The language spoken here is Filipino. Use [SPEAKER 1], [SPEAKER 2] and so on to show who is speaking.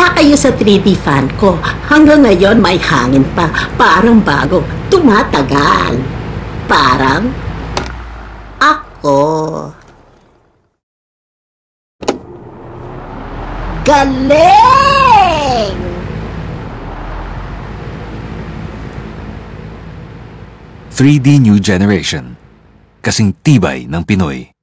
[SPEAKER 1] Wala kayo sa 3D fan ko. Hanggang ngayon may hangin pa. Parang bago. Tumatagal. Parang ako. Galing!
[SPEAKER 2] 3D New Generation. Kasing tibay ng Pinoy.